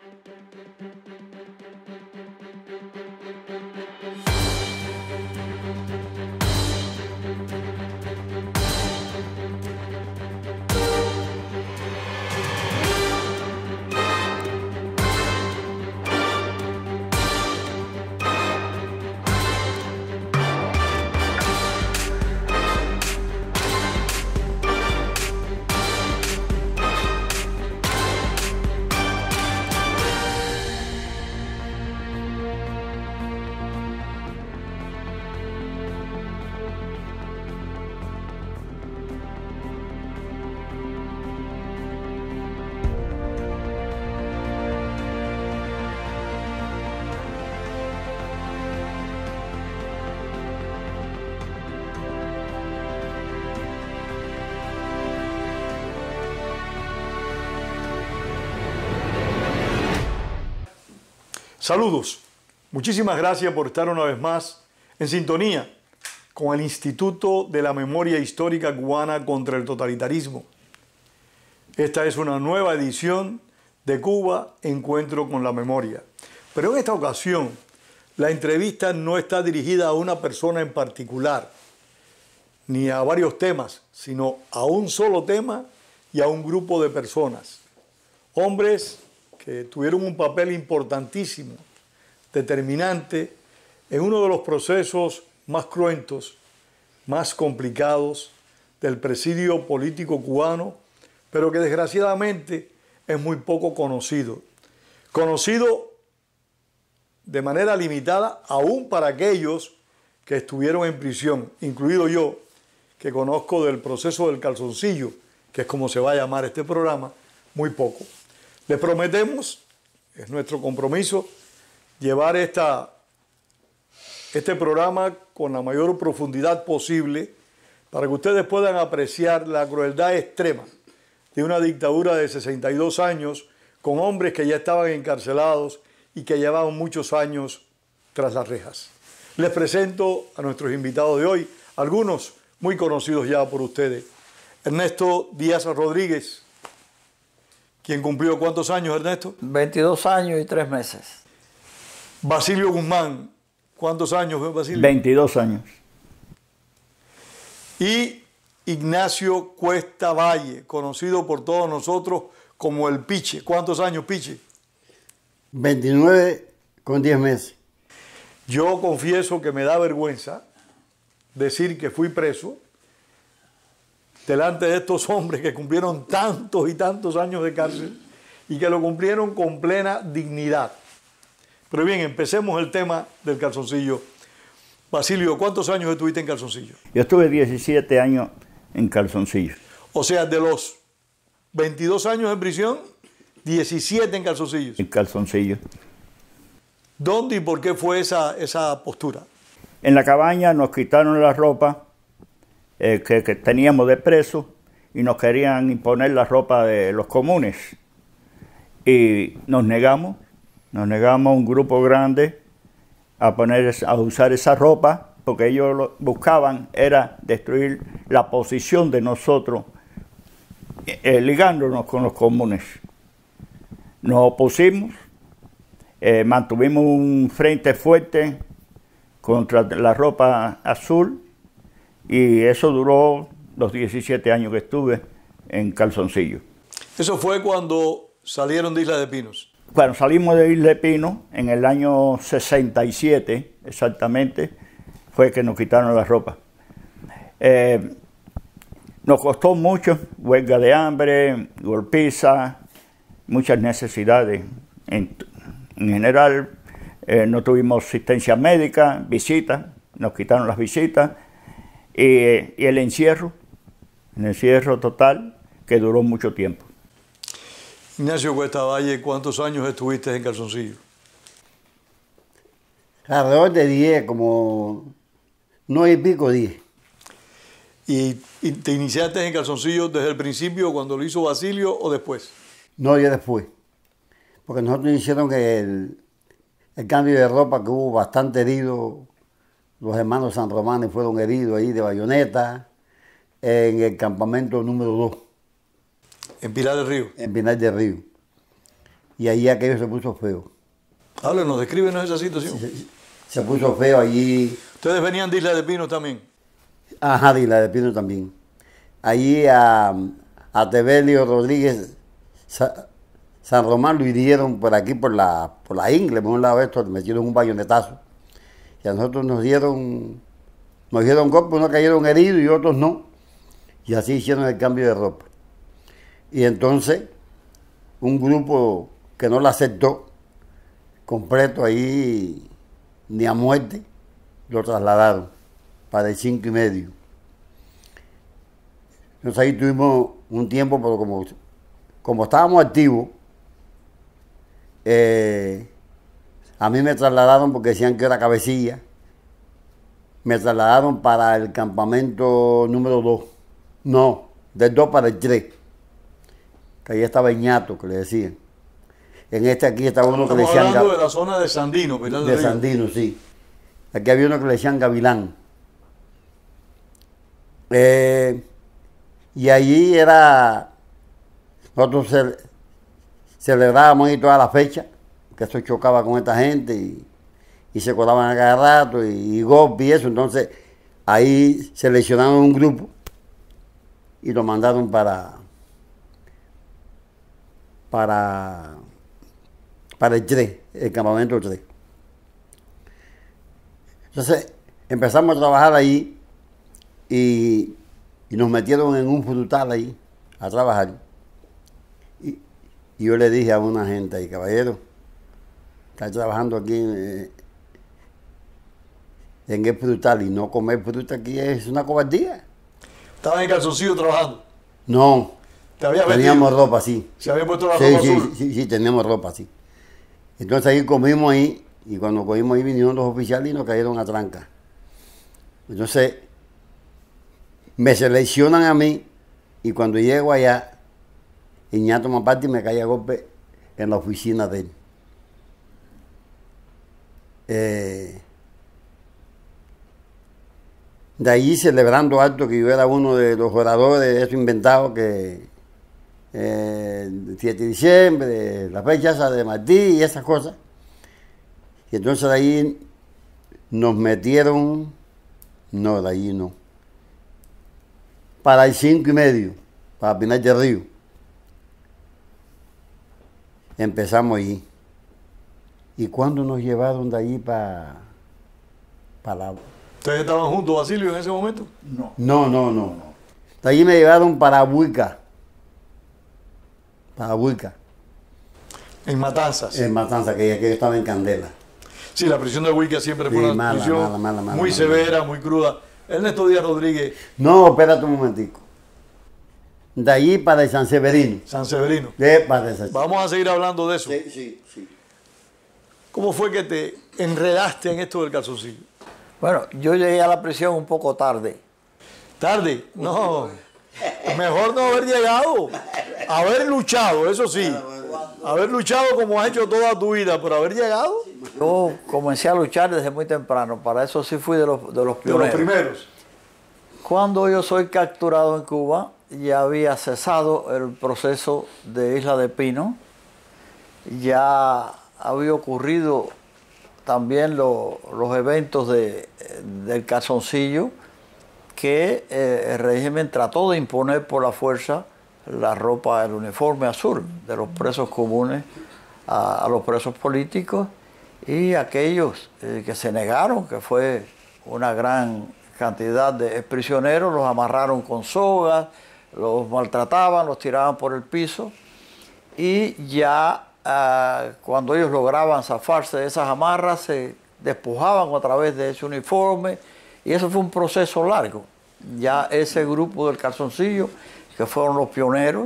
Saludos. Muchísimas gracias por estar una vez más en sintonía con el Instituto de la Memoria Histórica Cubana contra el Totalitarismo. Esta es una nueva edición de Cuba, Encuentro con la Memoria. Pero en esta ocasión, la entrevista no está dirigida a una persona en particular, ni a varios temas, sino a un solo tema y a un grupo de personas. Hombres que tuvieron un papel importantísimo, determinante, en uno de los procesos más cruentos, más complicados del presidio político cubano, pero que desgraciadamente es muy poco conocido. Conocido de manera limitada aún para aquellos que estuvieron en prisión, incluido yo, que conozco del proceso del calzoncillo, que es como se va a llamar este programa, muy poco. Les prometemos, es nuestro compromiso, llevar este programa con la mayor profundidad posible para que ustedes puedan apreciar la crueldad extrema de una dictadura de 62 años con hombres que ya estaban encarcelados y que llevaban muchos años tras las rejas. Les presento a nuestros invitados de hoy, algunos muy conocidos ya por ustedes. Ernesto Díaz Rodríguez, quien cumplió ¿cuántos años, Ernesto? 22 años y 3 meses. Basilio Guzmán, ¿cuántos años, Basilio? 22 años. Y Ignacio Cuesta Valle, conocido por todos nosotros como el Piche. ¿Cuántos años, Piche? 29 con 10 meses. Yo confieso que me da vergüenza decir que fui preso delante de estos hombres que cumplieron tantos y tantos años de cárcel y que lo cumplieron con plena dignidad. Pero bien, empecemos el tema del calzoncillo. Basilio, ¿cuántos años estuviste en calzoncillo? Yo estuve 17 años en calzoncillo. O sea, de los 22 años en prisión, 17 en calzoncillos. En calzoncillo. ¿Dónde y por qué fue esa postura? En la cabaña nos quitaron la ropa que teníamos de preso y nos querían imponer la ropa de los comunes. Y nos negamos un grupo grande a usar esa ropa, porque ellos lo buscaban era destruir la posición de nosotros, ligándonos con los comunes. Nos opusimos, mantuvimos un frente fuerte contra la ropa azul, y eso duró los 17 años que estuve en calzoncillo. Eso fue cuando salieron de Isla de Pinos. Cuando salimos de Isla de Pinos, en el año 67 exactamente, fue que nos quitaron la ropa. Nos costó mucho, huelga de hambre, golpiza, muchas necesidades. En general, no tuvimos asistencia médica, visitas, nos quitaron las visitas, y el encierro total, que duró mucho tiempo. Ignacio Cuesta Valle, ¿cuántos años estuviste en calzoncillo? Alrededor de 10, como 9 y pico, 10. ¿Y te iniciaste en calzoncillo desde el principio, cuando lo hizo Basilio, o después? No, ya después. Porque nosotros hicieron el cambio de ropa, que hubo bastante heridos. Los hermanos San Román fueron heridos ahí de bayoneta en el campamento número 2. En Pilar del Río. En Pinar del Río. y ahí aquello se puso feo. Háblenos, descríbenos esa situación. Se puso feo allí. Ustedes venían de Isla de Pinos también. Ajá, de Isla de Pino también. Allí a Tevelio Rodríguez San Román lo hirieron por aquí, por la ingle, por un lado de esto, le metieron un bayonetazo. Y a nosotros nos dieron golpes, unos cayeron heridos y otros no. Y así hicieron el cambio de ropa. Y entonces, un grupo que no la aceptó, completo ahí, ni a muerte, lo trasladaron para el 5:30. Entonces ahí tuvimos un tiempo, pero como estábamos activos, a mí me trasladaron porque decían que era cabecilla. Me trasladaron para el campamento número 2. No, del 2 para el 3. Que ahí estaba Ñato, que le decían. En este aquí estaba uno que le decían... Estamos hablando de la zona de Sandino, ¿verdad? De Sandino, sí. Aquí había uno que le decían Gavilán. Y allí era... Nosotros celebrábamos ahí toda la fecha, que eso chocaba con esta gente y se colaban a cada rato y golpe y eso. Entonces ahí seleccionaron un grupo y lo mandaron para el 3, el campamento 3. Entonces empezamos a trabajar ahí y nos metieron en un frutal ahí a trabajar. Y yo le dije a una gente ahí, caballero, está trabajando aquí en el frutal y no comer fruta aquí es una cobardía. ¿Estaban en calzoncillo trabajando? No, ¿Te habías teníamos vestido? ropa así. ¿Se había puesto la Sí, ropa sí, azul? sí, teníamos ropa así. Entonces ahí comimos ahí y cuando comimos ahí vinieron los oficiales y nos cayeron a tranca. Entonces me seleccionan a mí y cuando llego allá, Iñato me aparte y me cae a golpe en la oficina de él. De ahí celebrando alto que yo era uno de los oradores de eso inventado que el 7 de diciembre, la fecha esa de Martí y esas cosas. Y entonces de ahí nos metieron, no, de ahí no, para el 5:30, para Pinar del Río. Empezamos allí. ¿Y cuándo nos llevaron de allí para la... ¿Ustedes estaban juntos, Basilio, en ese momento? No. De allí me llevaron para Buica. Para Buica. En Matanzas. En Matanza, que yo estaba en Candela. Sí, la prisión de Huica siempre fue Sí, una mala, prisión mala, muy severa, muy cruda. Ernesto Díaz Rodríguez, No, espérate un momentico. De allí para el San Severino. San Severino. Para el San... Vamos a seguir hablando de eso. Sí. ¿Cómo fue que te enredaste en esto del calzoncillo? Bueno, yo llegué a la prisión un poco tarde. ¿Tarde? No. Mejor no haber llegado. Haber luchado, eso sí. Haber luchado como has hecho toda tu vida, pero haber llegado Yo comencé a luchar desde muy temprano. Para eso sí fui de los de los pioneros. primeros. Cuando yo soy capturado en Cuba, ya había cesado el proceso de Isla de Pino. Ya había ocurrido también los eventos del calzoncillo, que el régimen trató de imponer por la fuerza la ropa, el uniforme azul de los presos comunes a los presos políticos, y aquellos que se negaron, que fue una gran cantidad de prisioneros, los amarraron con sogas, los maltrataban, los tiraban por el piso, y ya cuando ellos lograban zafarse de esas amarras, se despojaban otra vez de ese uniforme, y eso fue un proceso largo. Ya ese grupo del calzoncillo, que fueron los pioneros,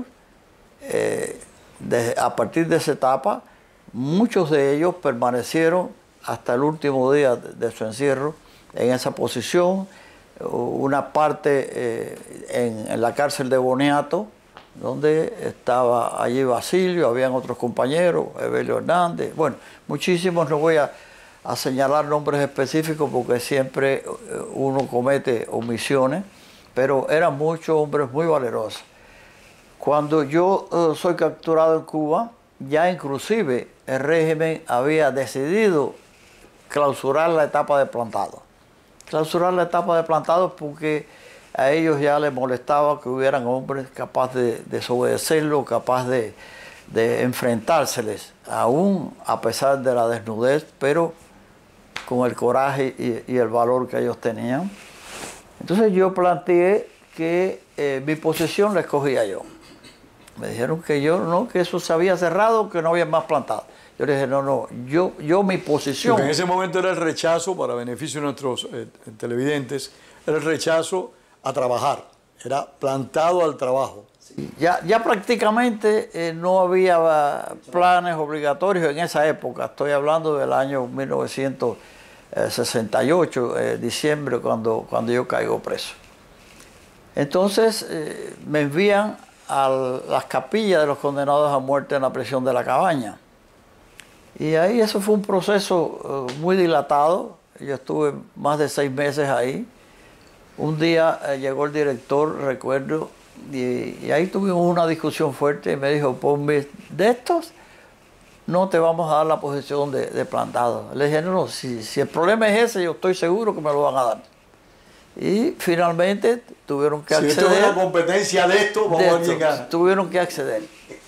a partir de esa etapa, muchos de ellos permanecieron hasta el último día de su encierro en esa posición. Una parte en la cárcel de Boniato, donde estaba allí Basilio, habían otros compañeros, Evelio Hernández, bueno, muchísimos. No voy a señalar nombres específicos porque siempre uno comete omisiones, pero eran muchos hombres muy valerosos. Cuando yo soy capturado en Cuba, ya inclusive el régimen había decidido clausurar la etapa de plantado. Clausurar la etapa de plantado porque a ellos ya les molestaba que hubieran hombres capaces de desobedecerlo, capaces de enfrentárseles, aún a pesar de la desnudez, pero con el coraje y el valor que ellos tenían. Entonces yo planteé que mi posición la escogía yo. Me dijeron que yo no, que eso se había cerrado, que no había más plantado. Yo le dije, no, yo mi posición... Porque en ese momento era el rechazo, para beneficio de nuestros televidentes, era el rechazo a trabajar, era plantado al trabajo. Ya prácticamente no había planes obligatorios en esa época. Estoy hablando del año 1968, diciembre, cuando yo caigo preso. Entonces me envían a las capillas de los condenados a muerte en la prisión de La Cabaña. Y ahí eso fue un proceso muy dilatado. Yo estuve más de 6 meses ahí. Un día llegó el director, recuerdo, y ahí tuvimos una discusión fuerte y me dijo, ponme de estos, no te vamos a dar la posición de plantado. Le dije, no, si el problema es ese, yo estoy seguro que me lo van a dar. Y finalmente tuvieron que acceder. Si esto es una competencia de esto, vamos a ver quién gana. Tuvieron que acceder.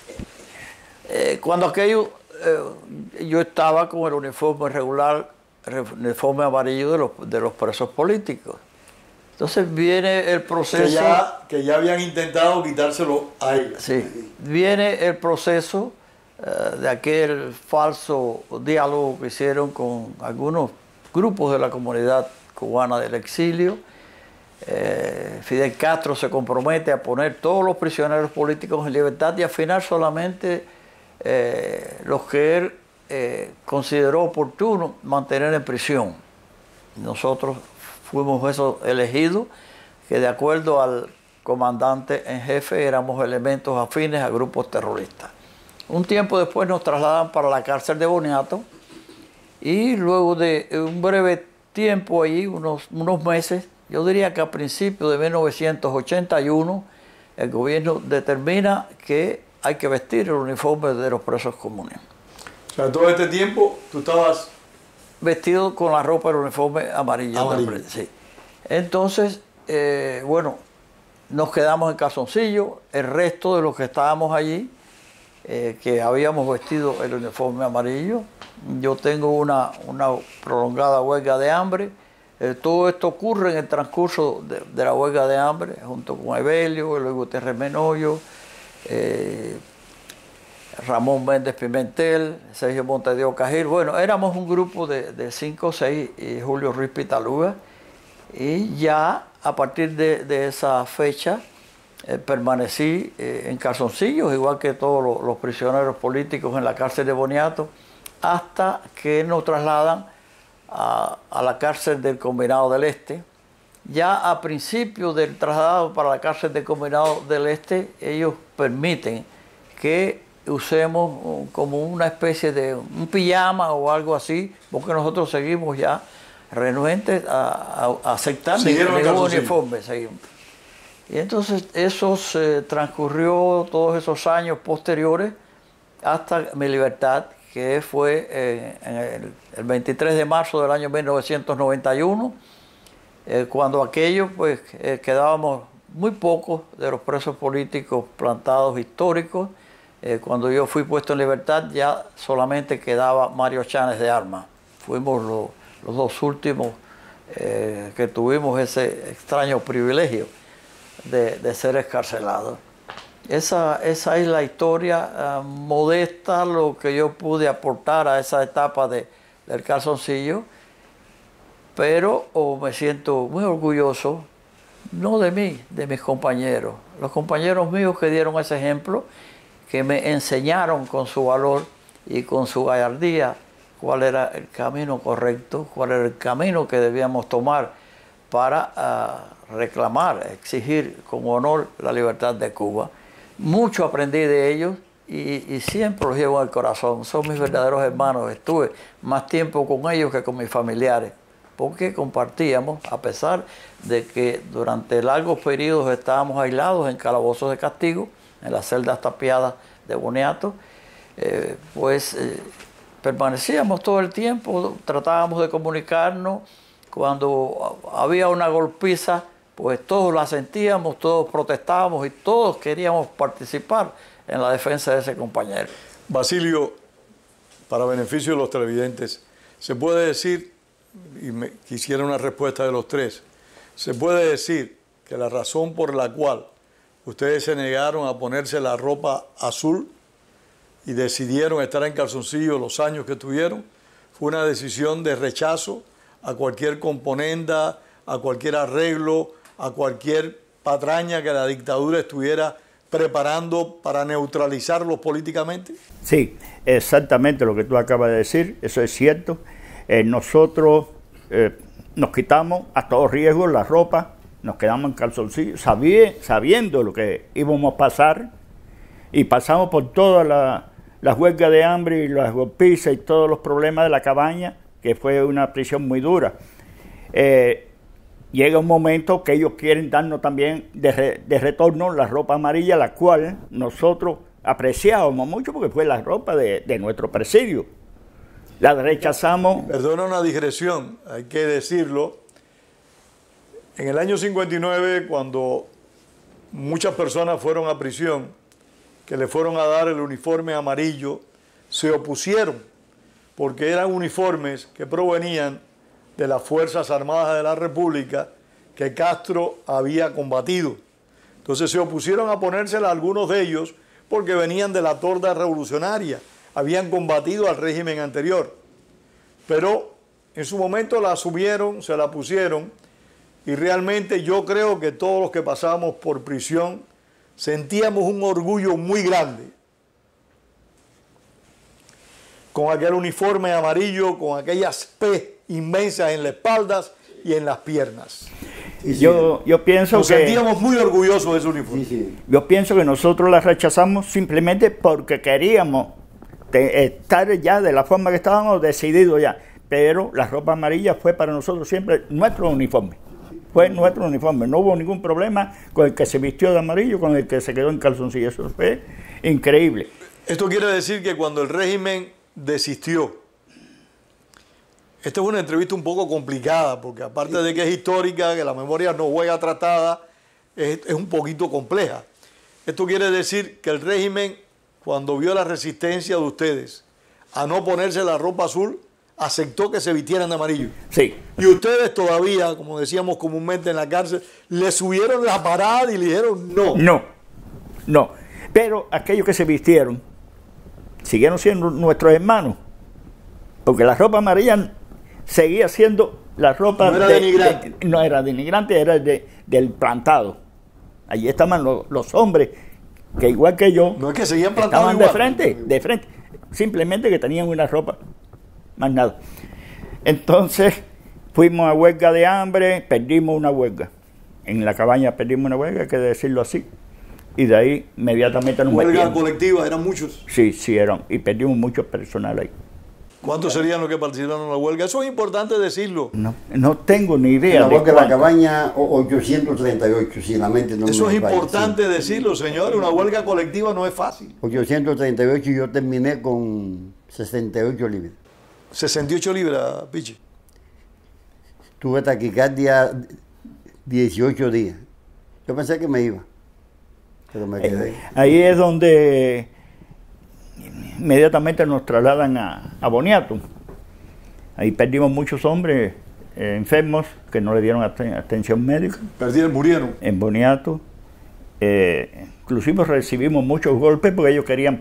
Cuando aquello, yo estaba con el uniforme regular, uniforme amarillo de los presos políticos. Entonces viene el proceso... Que ya habían intentado quitárselo a ellos. Sí, viene el proceso de aquel falso diálogo que hicieron con algunos grupos de la comunidad cubana del exilio. Fidel Castro se compromete a poner todos los prisioneros políticos en libertad y al final solamente los que él consideró oportuno mantener en prisión. Nosotros fuimos esos elegidos que de acuerdo al comandante en jefe éramos elementos afines a grupos terroristas. Un tiempo después nos trasladan para la cárcel de Boniato y luego de un breve tiempo allí, unos meses, yo diría que a principios de 1981, el gobierno determina que hay que vestir el uniforme de los presos comunes. O sea, todo este tiempo tú estabas... vestido con la ropa del uniforme amarillo. Sí. Entonces, bueno, nos quedamos en calzoncillo, el resto de los que estábamos allí, que habíamos vestido el uniforme amarillo. Yo tengo una prolongada huelga de hambre. Todo esto ocurre en el transcurso de la huelga de hambre, junto con Evelio, Luis Gutiérrez Menoyo, Ramón Méndez Pimentel, Sergio Montedioca Cajil. Bueno, éramos un grupo de 5 o 6 y Julio Ruiz Pitaluga. Y ya a partir de esa fecha permanecí en calzoncillos, igual que todos los prisioneros políticos en la cárcel de Boniato, hasta que nos trasladan a la cárcel del Combinado del Este. Ya a principio del traslado para la cárcel del Combinado del Este, ellos permiten que usemos como una especie de un pijama o algo así, porque nosotros seguimos ya renuentes a aceptar ningún uniforme. Seguimos. Y entonces eso transcurrió todos esos años posteriores hasta mi libertad, que fue en el 23 de marzo del año 1991, cuando aquello, pues quedábamos muy pocos de los presos políticos plantados históricos. Cuando yo fui puesto en libertad ya solamente quedaba Mario Cháñez de Armas. Fuimos los 2 últimos que tuvimos ese extraño privilegio de ser escarcelados. Esa es la historia modesta, lo que yo pude aportar a esa etapa del calzoncillo, pero me siento muy orgulloso, no de mí, de mis compañeros. Los compañeros míos que dieron ese ejemplo, que me enseñaron con su valor y con su gallardía cuál era el camino correcto, cuál era el camino que debíamos tomar para reclamar, exigir con honor la libertad de Cuba. Mucho aprendí de ellos y siempre los llevo en el corazón. Son mis verdaderos hermanos. Estuve más tiempo con ellos que con mis familiares, porque compartíamos, a pesar de que durante largos periodos estábamos aislados en calabozos de castigo, en las celdas tapiadas de Boniato, permanecíamos todo el tiempo, tratábamos de comunicarnos. Cuando había una golpiza, pues todos la sentíamos, todos protestábamos y todos queríamos participar en la defensa de ese compañero. Basilio, para beneficio de los televidentes, se puede decir, y quisiera una respuesta de los tres, se puede decir que la razón por la cual ustedes se negaron a ponerse la ropa azul y decidieron estar en calzoncillo los años que tuvieron, fue una decisión de rechazo a cualquier componenda, a cualquier arreglo, a cualquier patraña que la dictadura estuviera preparando para neutralizarlos políticamente? Sí, exactamente lo que tú acabas de decir, eso es cierto. Nosotros nos quitamos a todo riesgo la ropa, nos quedamos en calzoncillos, sabiendo lo que íbamos a pasar, y pasamos por todas las huelgas de hambre y las golpizas y todos los problemas de la cabaña, que fue una prisión muy dura. Llega un momento que ellos quieren darnos también de retorno la ropa amarilla, la cual nosotros apreciábamos mucho porque fue la ropa de nuestro presidio. La rechazamos. Perdona una digresión, hay que decirlo. En el año 59, cuando muchas personas fueron a prisión, que le fueron a dar el uniforme amarillo, se opusieron, porque eran uniformes que provenían de las Fuerzas Armadas de la República que Castro había combatido. Entonces se opusieron a ponérsela a algunos de ellos porque venían de la torda revolucionaria, habían combatido al régimen anterior. Pero en su momento la asumieron, se la pusieron, y realmente yo creo que todos los que pasamos por prisión sentíamos un orgullo muy grande con aquel uniforme amarillo, con aquellas P inmensas en las espaldas y en las piernas. Yo pienso Nos sentíamos muy orgullosos de ese uniforme. Yo pienso que nosotros la rechazamos simplemente porque queríamos estar ya de la forma que estábamos decididos ya. Pero la ropa amarilla fue para nosotros siempre nuestro uniforme. Fue nuestro uniforme. No hubo ningún problema con el que se vistió de amarillo, con el que se quedó en calzoncillo. Eso fue increíble. Esto quiere decir que cuando el régimen desistió, esta es una entrevista un poco complicada, porque aparte de que es histórica, que la memoria no juega tratada, es un poquito compleja. Esto quiere decir que el régimen, cuando vio la resistencia de ustedes a no ponerse la ropa azul, aceptó que se vistieran de amarillo. Sí. Y ustedes todavía, como decíamos comúnmente en la cárcel, le subieron la parada y le dijeron no. No. Pero aquellos que se vistieron siguieron siendo nuestros hermanos, porque la ropa amarilla seguía siendo la ropa... No era denigrante. No era denigrante, era del plantado. Allí estaban los hombres que igual que yo... No es que seguían plantados estaban igual. de frente. Simplemente que tenían una ropa, más nada. Entonces fuimos a huelga de hambre, perdimos una huelga. En la cabaña perdimos una huelga, hay que decirlo así. Y de ahí inmediatamente nos Huelga metimos. colectiva, eran muchos. Sí, eran. Y perdimos mucho personal ahí. ¿Cuántos serían los que participaron en la huelga? Eso es importante decirlo. No tengo ni idea. En la de huelga de la cuánto. cabaña, 838, si la mente no Eso me es falla, importante decirlo, señores. Una huelga colectiva no es fácil. 838 y yo terminé con 68 libras. 68 libras, Pichi. Tuve taquicardia 18 días. Yo pensé que me iba, pero me quedé. Ahí es donde inmediatamente nos trasladan a Boniato. Ahí perdimos muchos hombres enfermos que no le dieron atención médica. Murieron. En Boniato. Inclusive recibimos muchos golpes porque ellos querían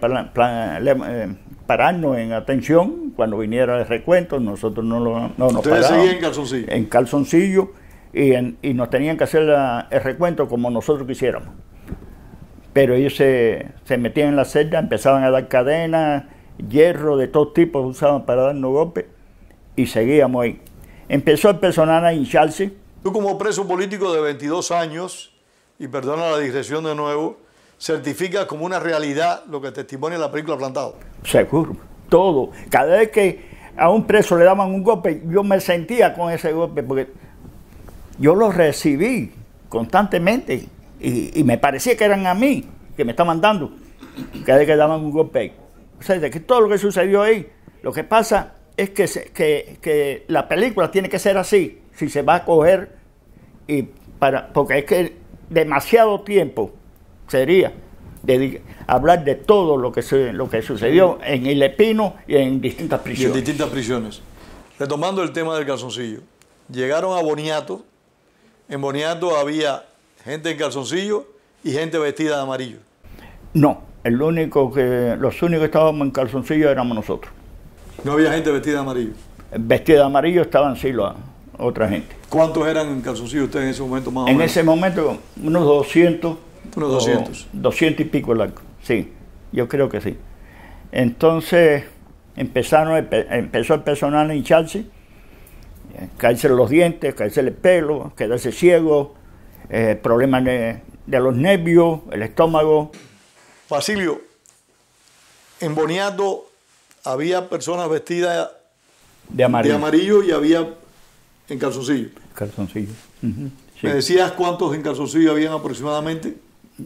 pararnos en atención cuando viniera el recuento. Nosotros no nos parábamos. Ustedes seguían en calzoncillo. En calzoncillo y nos tenían que hacer el recuento como nosotros quisiéramos. Pero ellos se metían en la celda, empezaban a dar cadenas, hierro de todo tipo usaban para darnos golpes y seguíamos ahí. Empezó el personal a hincharse. Tú como preso político de 22 años, y perdona la digresión de nuevo, certificas como una realidad lo que testimonia la película Plantado. Seguro, todo. Cada vez que a un preso le daban un golpe, yo me sentía con ese golpe porque yo lo recibí constantemente. Y me parecía que eran a mí que me estaban dando cada vez que daban un golpe. sea, de que todo lo que sucedió ahí, lo que pasa es que la película tiene que ser así, si se va a coger, porque es que demasiado tiempo sería hablar de todo lo que sucedió en El Espino y en distintas prisiones. Y en distintas prisiones. Retomando el tema del calzoncillo, llegaron a Boniato. En Boniato había gente en calzoncillo y gente vestida de amarillo. No, los únicos que estábamos en calzoncillo éramos nosotros. No había gente vestida de amarillo. Vestida de amarillo estaban sí otra gente. ¿Cuántos eran en calzoncillo ustedes en ese momento más o menos? En ese momento unos 200. Unos 200. 200 y pico largos, sí, yo creo que sí. Entonces empezó el personal a hincharse, caerse los dientes, caerse el pelo, quedarse ciego, problemas de los nervios, el estómago. Basilio, en Boniato había personas vestidas de amarillo y había en calzoncillo. Calzoncillo. Sí. ¿Me decías cuántos en calzoncillo habían aproximadamente?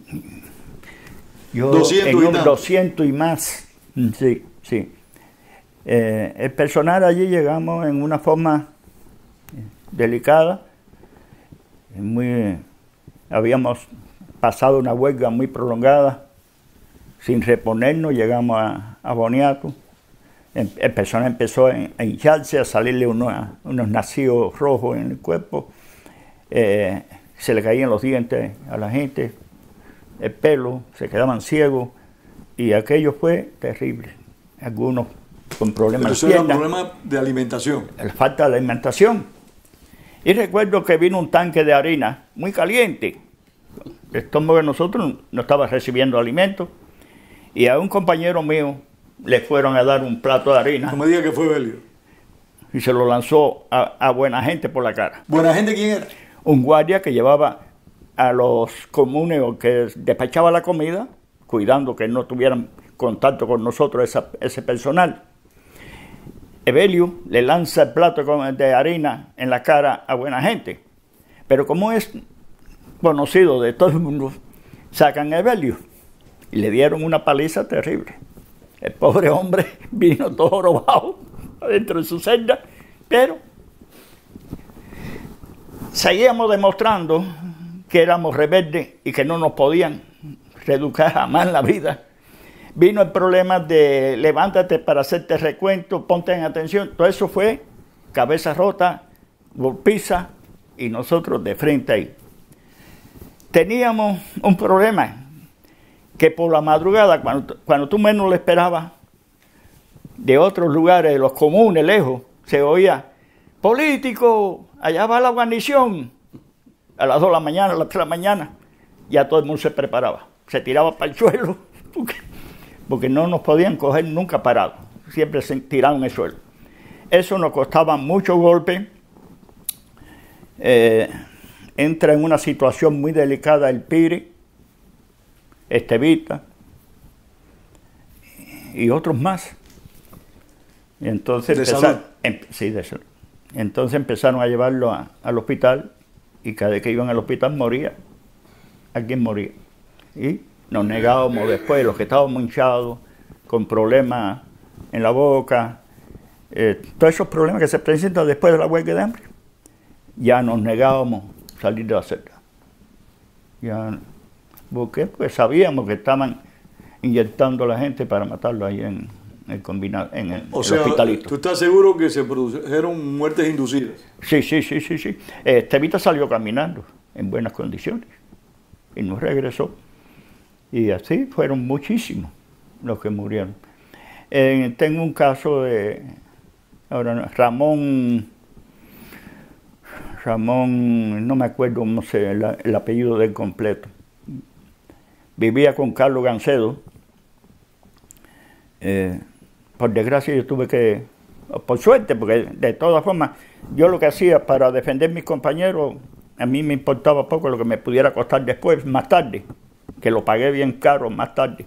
Yo 200 y más. Sí, sí. El personal allí llegamos en una forma delicada. Habíamos pasado una huelga muy prolongada. Sin reponernos llegamos a Boniato. El personal empezó a hincharse, a salirle unos nacidos rojos en el cuerpo. Se le caían los dientes a la gente, el pelo, se quedaban ciegos y aquello fue terrible. Algunos con problemas de piernas. Pero eso era un problema de alimentación. La falta de alimentación. Y recuerdo que vino un tanque de harina muy caliente. El estómago de nosotros no estaba recibiendo alimentos y a un compañero mío le fueron a dar un plato de harina. No me diga que fue Belio. Y se lo lanzó a buena gente por la cara. ¿Buena gente quién era? Un guardia que llevaba a los comunes o que despachaba la comida, cuidando que no tuvieran contacto con nosotros ese personal. Evelio le lanza el plato de harina en la cara a buena gente. Pero como es conocido de todo el mundo, sacan a Evelio y le dieron una paliza terrible. El pobre hombre vino todo jorobado adentro de su celda, pero seguíamos demostrando que éramos rebeldes y que no nos podían reeducar jamás en la vida. Vino el problema de levántate para hacerte recuento, ponte en atención. Todo eso fue cabeza rota, golpiza y nosotros de frente ahí. Teníamos un problema que por la madrugada, cuando tú menos lo esperabas, de otros lugares, de los comunes, lejos, se oía, político, allá va la guarnición. A las 2 de la mañana, a las 3 de la mañana, ya todo el mundo se preparaba. Se tiraba para el suelo, porque no nos podían coger nunca parados. Siempre se tiraban en el suelo. Eso nos costaba mucho golpe. Entra en una situación muy delicada el Piri, Estevita y otros más. Y entonces entonces empezaron a llevarlo al hospital y cada vez que iban al hospital moría. Alguien moría. Y nos negábamos después, los que estábamos hinchados, con problemas en la boca, todos esos problemas que se presentan después de la huelga de hambre, ya nos negábamos salir de la celda. ¿Por qué? Porque sabíamos que estaban inyectando a la gente para matarlo ahí en el hospitalito. ¿Tú estás seguro que se produjeron muertes inducidas? Sí. Estevita salió caminando en buenas condiciones y no regresó. Y así fueron muchísimos los que murieron. Tengo un caso de Ramón, no me acuerdo cómo el apellido del completo. Vivía con Carlos Gancedo. Por desgracia yo tuve que, por suerte, porque de todas formas, yo lo que hacía para defender a mis compañeros, a mí me importaba poco lo que me pudiera costar después, más tarde, que lo pagué bien caro más tarde.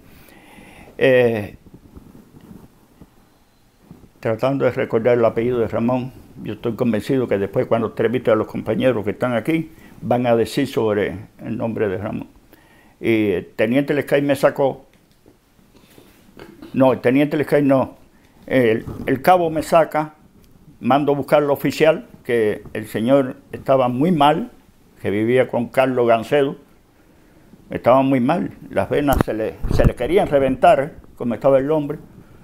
Tratando de recordar el apellido de Ramón, yo estoy convencido que después cuando entreviste a los compañeros que están aquí, van a decir sobre el nombre de Ramón. Y el teniente Lescay me sacó No, el teniente Lescay no. El cabo me saca, mando a buscar al oficial, que el señor estaba muy mal, que vivía con Carlos Gancedo. Estaba muy mal, las venas se le querían reventar, como estaba el hombre.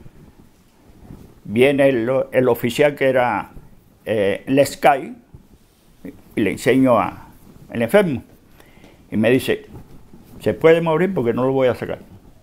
Viene el oficial que era Lescay, y le enseño al enfermo. Y me dice, se puede morir porque no lo voy a sacar.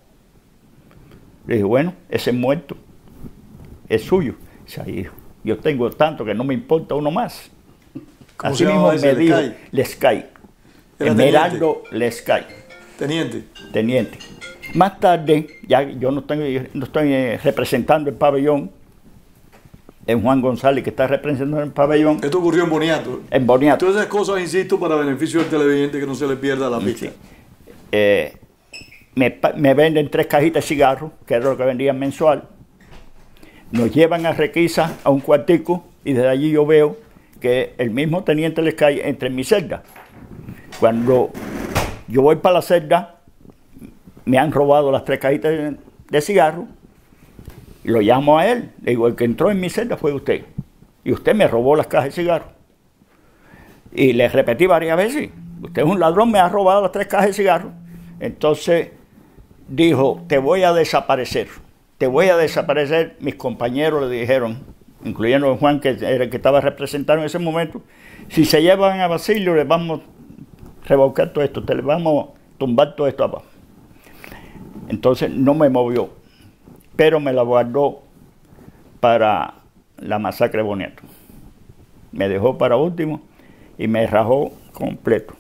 Le dije, bueno, ese muerto es suyo. Dice, "Ay, yo tengo tanto que no me importa uno más". ¿Cómo Así se mismo llamaba ese? me dijo Lescay. Lescay. Era Esmeraldo Lescay, Teniente. teniente. Más tarde, ya yo no estoy representando el pabellón, es Juan González que está representando el pabellón Esto ocurrió en Boniato. en Boniato. Todas esas cosas, insisto, para beneficio del televidente, que no se le pierda la pista. Sí. Me venden 3 cajitas de cigarros, que era lo que vendían mensual. Nos llevan a requisa a un cuartico y desde allí yo veo que el mismo teniente Lescay entra en mi celda. Cuando yo voy para la celda, me han robado las 3 cajitas de cigarros. Y lo llamo a él. Le digo, el que entró en mi celda fue usted. Y usted me robó las cajas de cigarros. Y le repetí varias veces, usted es un ladrón, me ha robado las 3 cajas de cigarros. Entonces dijo, te voy a desaparecer. Te voy a desaparecer. Mis compañeros le dijeron, incluyendo Juan, que era el que estaba representando en ese momento, si se llevan a Basilio, les vamos a revolcar todo esto, te les vamos a tumbar todo esto abajo. Entonces no me movió, pero me la guardó para la masacre de Boniato. Me dejó para último y me rajó completo.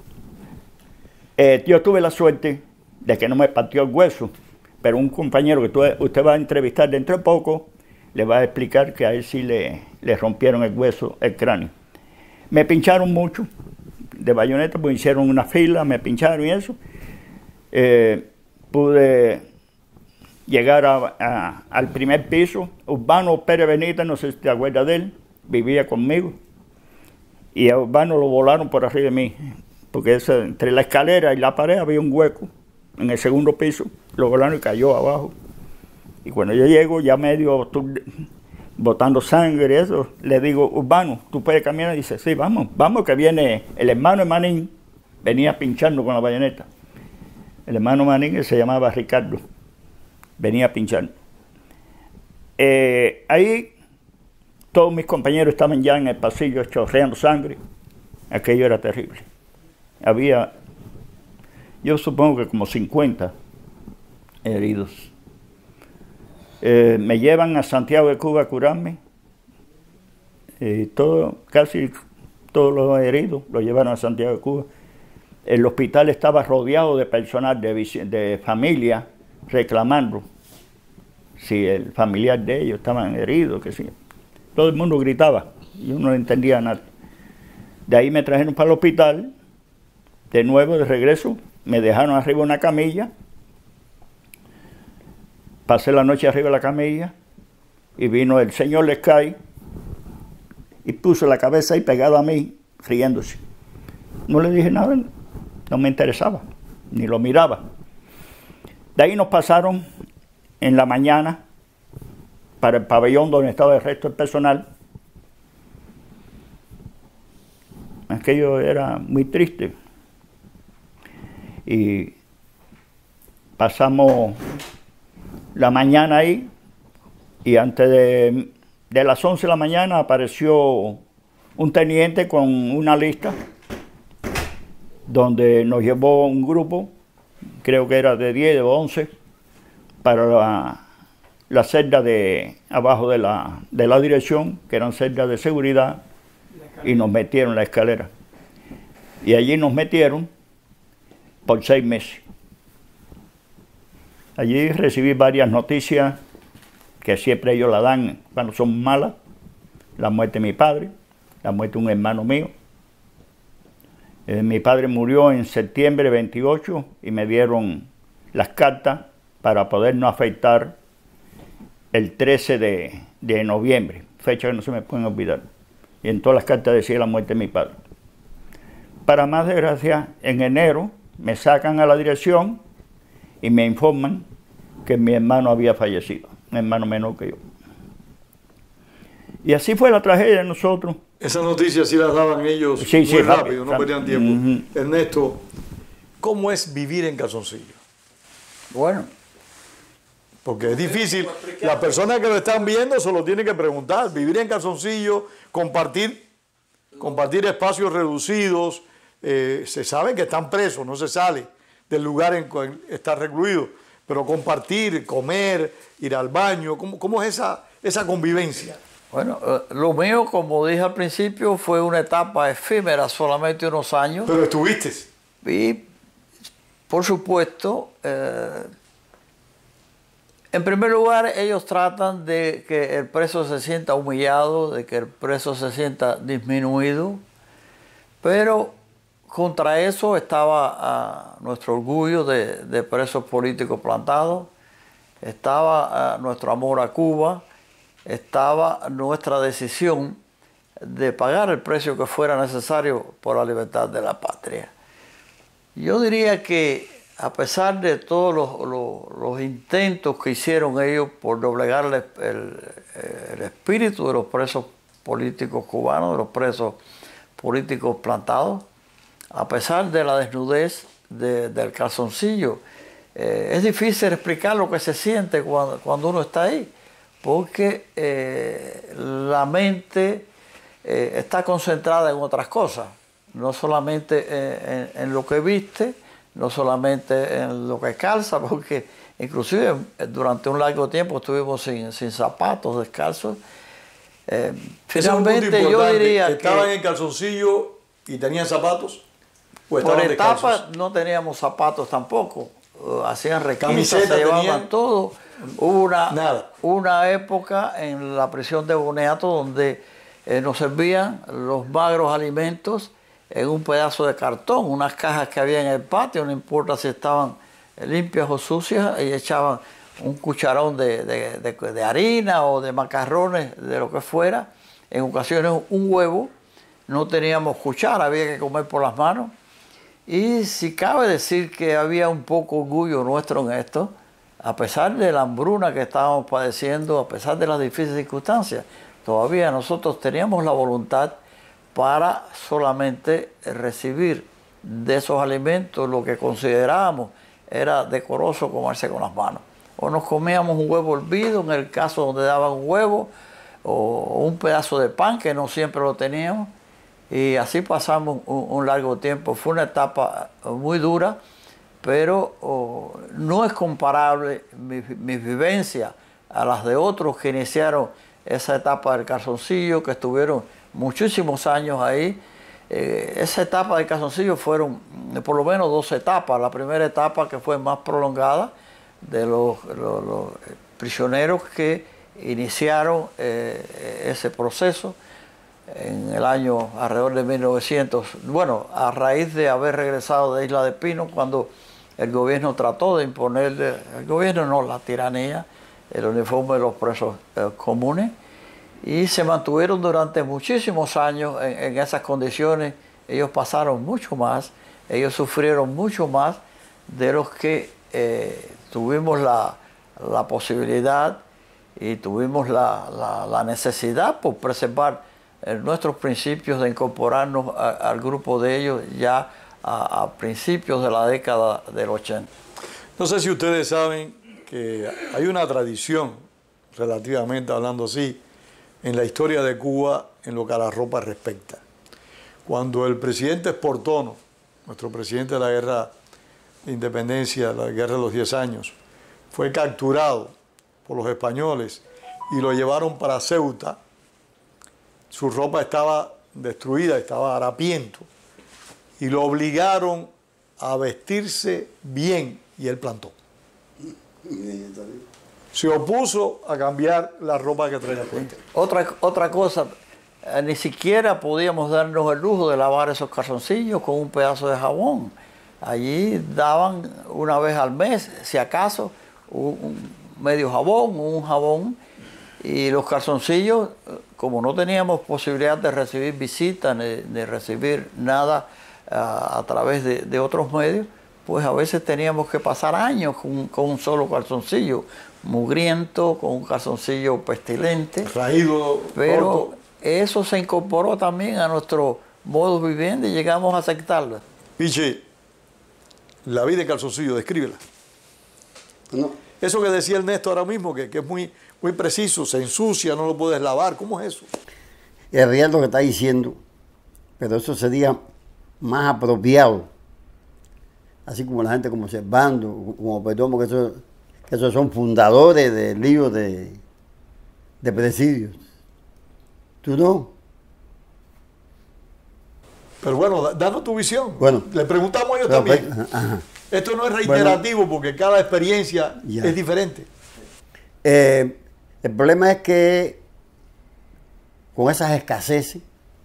Yo tuve la suerte de que no me partió el hueso, pero un compañero que usted va a entrevistar dentro de poco le va a explicar que a él sí le rompieron el hueso, el cráneo. Me pincharon mucho de bayoneta, pues hicieron una fila, me pincharon y eso. Pude llegar al primer piso. Urbano Pérez Benítez, no sé si te acuerdas de él, vivía conmigo. Y a Urbano lo volaron por arriba de mí, porque entre la escalera y la pared había un hueco en el segundo piso. Lo volaron y cayó abajo. Y cuando yo llego, ya medio botando sangre y eso, le digo, Urbano, ¿tú puedes caminar? Y dice, sí, vamos, que viene el hermano de Manín, venía pinchando con la bayoneta. El hermano Manín, que se llamaba Ricardo, venía pinchando. Ahí todos mis compañeros estaban ya en el pasillo chorreando sangre. Aquello era terrible. Había, yo supongo que como 50 heridos. Me llevan a Santiago de Cuba a curarme. Casi todos los heridos los llevaron a Santiago de Cuba. El hospital estaba rodeado de personal de familia reclamando si el familiar de ellos estaban heridos, que sí. Todo el mundo gritaba, yo no entendía nada. De ahí me trajeron para el hospital, de nuevo, de regreso, me dejaron arriba una camilla, pasé la noche arriba de la camilla, y vino el señor Lescay, y puso la cabeza ahí pegada a mí, riéndose. No le dije nada, no me interesaba, ni lo miraba. De ahí nos pasaron en la mañana para el pabellón donde estaba el resto del personal. Aquello era muy triste. Y pasamos la mañana ahí, y antes de las 11 de la mañana apareció un teniente con una lista donde nos llevó un grupo, creo que era de 10 o 11, para la celda de abajo de la dirección, que eran celdas de seguridad, y nos metieron en la escalera. Y allí nos metieron por 6 meses. Allí recibí varias noticias que siempre ellos la dan cuando son malas. La muerte de mi padre, la muerte de un hermano mío. Mi padre murió en septiembre 28 y me dieron las cartas para poder no afectar el 13 de noviembre, fecha que no se me pueden olvidar. Y en todas las cartas decía la muerte de mi padre. Para más desgracia, en enero me sacan a la dirección y me informan que mi hermano había fallecido, mi hermano menor que yo. Y así fue la tragedia de nosotros. Esas noticias sí las daban ellos muy rápido, no perdían tiempo. Ernesto, ¿cómo es vivir en Calzoncillo? Bueno, porque es difícil. Las personas que lo están viendo se lo tienen que preguntar. Vivir en Calzoncillo, compartir espacios reducidos. Se sabe que están presos, no se sale del lugar en que está recluido. Pero compartir, comer, ir al baño, ¿cómo es esa convivencia? bueno, lo mío, como dije al principio, fue una etapa efímera, solamente unos años. Pero estuviste. Y, por supuesto, en primer lugar, ellos tratan de que el preso se sienta humillado, de que el preso se sienta disminuido, pero contra eso estaba nuestro orgullo de presos políticos plantados, estaba nuestro amor a Cuba, estaba nuestra decisión de pagar el precio que fuera necesario por la libertad de la patria. Yo diría que a pesar de todos los intentos que hicieron ellos por doblegar el espíritu de los presos políticos cubanos, de los presos políticos plantados, a pesar de la desnudez del calzoncillo, es difícil explicar lo que se siente cuando uno está ahí, porque la mente está concentrada en otras cosas, no solamente en lo que viste, no solamente en lo que calza, porque inclusive durante un largo tiempo estuvimos sin zapatos, descalzos. Finalmente yo diría ¿estaban en calzoncillo y tenían zapatos? ¿O por estaban etapas descalzos? no teníamos zapatos tampoco, hacían requisas, ¿Camiseta se llevaban tenían? todo. Hubo Nada. una época en la prisión de Boniato donde nos servían los magros alimentos en un pedazo de cartón, unas cajas que había en el patio, no importa si estaban limpias o sucias, y echaban un cucharón de harina o de macarrones, de lo que fuera, en ocasiones un huevo, no teníamos cuchara, había que comer por las manos, y si cabe decir que había un poco orgullo nuestro en esto, a pesar de la hambruna que estábamos padeciendo, a pesar de las difíciles circunstancias, todavía nosotros teníamos la voluntad para solamente recibir de esos alimentos lo que considerábamos era decoroso comerse con las manos. O nos comíamos un huevo hervido, en el caso donde daban un huevo, o un pedazo de pan, que no siempre lo teníamos, y así pasamos un largo tiempo. Fue una etapa muy dura, pero no es comparable mi vivencia a las de otros que iniciaron esa etapa del calzoncillo, que estuvieron muchísimos años ahí. Esa etapa del calzoncillo fueron por lo menos 2 etapas. La primera etapa, que fue más prolongada, de los prisioneros que iniciaron ese proceso en el año alrededor de 1900, bueno, a raíz de haber regresado de Isla de Pino, cuando el gobierno trató de imponerle, el gobierno no, la tiranía, el uniforme de los presos comunes, y se mantuvieron durante muchísimos años en esas condiciones. Ellos pasaron mucho más, ellos sufrieron mucho más de los que tuvimos la posibilidad y tuvimos la necesidad por preservar nuestros principios de incorporarnos al grupo de ellos ya a principios de la década del 80. No sé si ustedes saben que hay una tradición, relativamente hablando así, en la historia de Cuba en lo que a la ropa respecta. Cuando el presidente Esportono, nuestro presidente de la guerra de independencia, la guerra de los 10 años, fue capturado por los españoles y lo llevaron para Ceuta, su ropa estaba destruida, estaba harapiento, y lo obligaron a vestirse bien, y él plantó. Se opuso a cambiar la ropa que traía puesta. Otra cosa, ni siquiera podíamos darnos el lujo de lavar esos calzoncillos con un pedazo de jabón. Allí daban una vez al mes, si acaso, un medio jabón, un jabón, y los calzoncillos, como no teníamos posibilidad de recibir visitas ni de recibir nada a través de otros medios, pues a veces teníamos que pasar años con un solo calzoncillo, mugriento, con un calzoncillo pestilente. Raído, Pero corto. eso se incorporó también a nuestro modo de vivienda y llegamos a aceptarlo. Piche, la vida de calzoncillo, descríbela. No, Eso que decía Ernesto ahora mismo, que es muy, muy preciso, se ensucia, no lo puedes lavar, ¿cómo es eso? es real lo que está diciendo, pero eso sería más apropiado. Así como la gente como Servando, como Perdomo, que esos son fundadores de líos de presidios. ¿Tú no? Pero bueno, danos tu visión. Bueno. Le preguntamos a ellos Pero, también. ajá. Esto no es reiterativo porque cada experiencia Ya. es diferente. El problema es que con esas escaseces,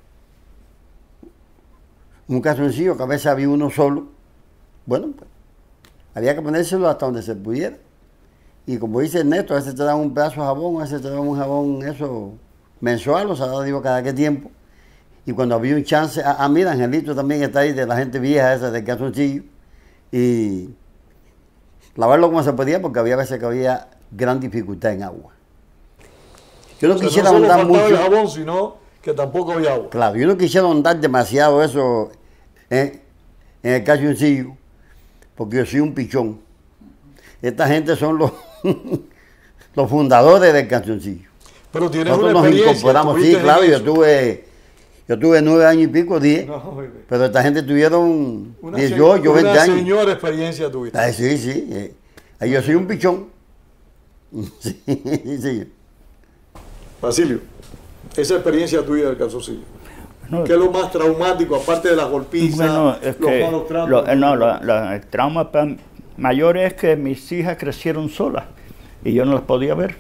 un calzoncillo que a veces había uno solo, bueno, pues, había que ponérselo hasta donde se pudiera. Y como dice Ernesto, a veces te dan un pedazo de jabón, a veces te dan un jabón eso mensual, o sea, digo cada qué tiempo. Y cuando había un chance, mira, Angelito también está ahí, de la gente vieja esa del calzoncillo, y lavarlo como se podía, porque había veces que había gran dificultad en agua. Yo no O sea, quisiera no solo ahondar faltaba el mucho. jabón, sino que tampoco había agua. Claro, yo no quisiera ahondar demasiado eso en el calzoncillo, porque yo soy un pichón. Esta gente son los, los fundadores del calzoncillo. Pero tienes Nosotros una nos experiencia. incorporamos, sí, tuviste en claro, eso. yo tuve 9 años y pico, 10, No, bebé. pero esta gente tuvieron Una 18, 20 una años. señora experiencia tuviste. Ay, sí, sí, ahí yo soy un pichón. Sí, sí. Basilio, esa experiencia tuya del calzoncillo. No, ¿Qué es lo más traumático, aparte de las golpizas, bueno, es los que malos tratos? el trauma mayor es que mis hijas crecieron solas y yo no las podía ver.